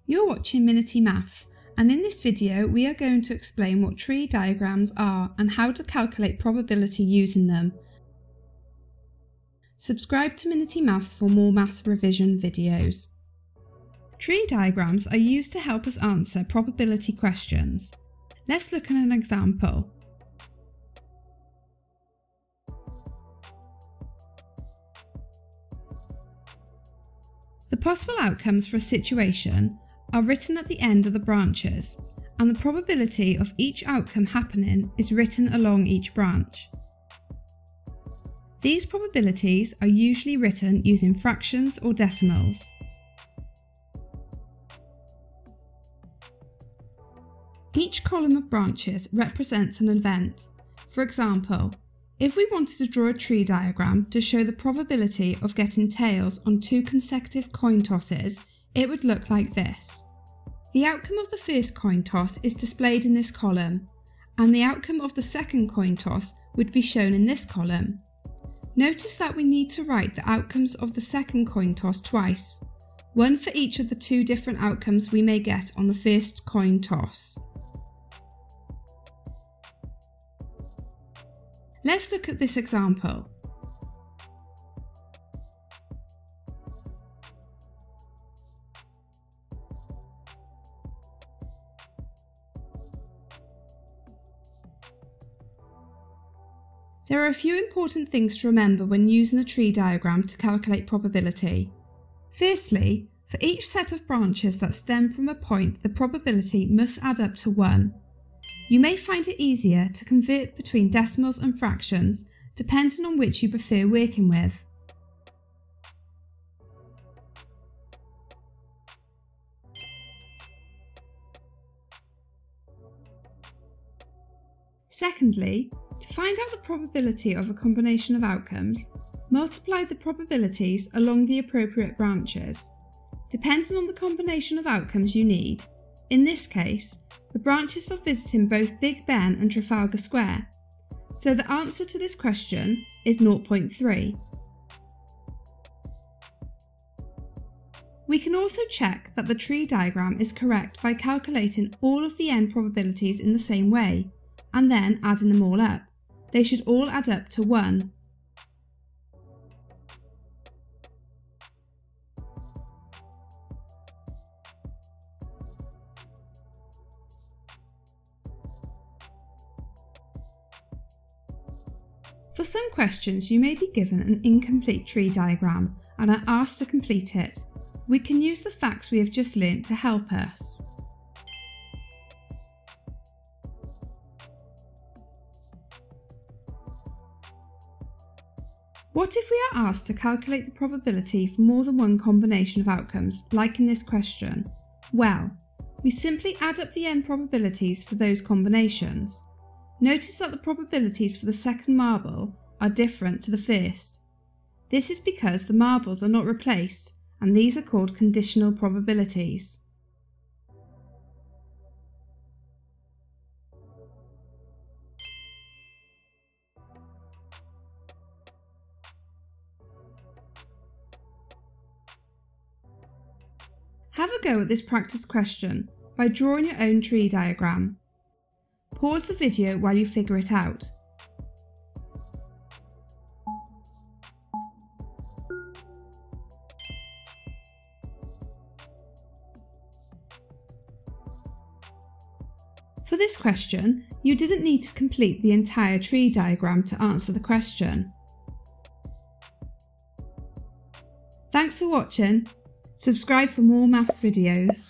You're watching Minity Maths, and in this video we are going to explain what tree diagrams are and how to calculate probability using them. Subscribe to Minity Maths for more maths revision videos. Tree diagrams are used to help us answer probability questions. Let's look at an example. The possible outcomes for a situation are written at the end of the branches, and the probability of each outcome happening is written along each branch. These probabilities are usually written using fractions or decimals. Each column of branches represents an event. For example, if we wanted to draw a tree diagram to show the probability of getting tails on 2 consecutive coin tosses, it would look like this. The outcome of the first coin toss is displayed in this column, and the outcome of the second coin toss would be shown in this column. Notice that we need to write the outcomes of the second coin toss twice, one for each of the 2 different outcomes we may get on the first coin toss. Let's look at this example. There are a few important things to remember when using a tree diagram to calculate probability. Firstly, for each set of branches that stem from a point, the probability must add up to 1. You may find it easier to convert between decimals and fractions, depending on which you prefer working with. Secondly, to find out the probability of a combination of outcomes, multiply the probabilities along the appropriate branches, depending on the combination of outcomes you need. In this case, the branches for visiting both Big Ben and Trafalgar Square, so the answer to this question is 0.3. We can also check that the tree diagram is correct by calculating all of the end probabilities in the same way, and then adding them all up. They should all add up to 1. For some questions, you may be given an incomplete tree diagram and are asked to complete it. We can use the facts we have just learnt to help us. What if we are asked to calculate the probability for more than one combination of outcomes, like in this question? Well, we simply add up the end probabilities for those combinations. Notice that the probabilities for the second marble are different to the first. This is because the marbles are not replaced, and these are called conditional probabilities. Have a go at this practice question by drawing your own tree diagram. Pause the video while you figure it out. For this question, you didn't need to complete the entire tree diagram to answer the question. Thanks for watching. Subscribe for more maths videos.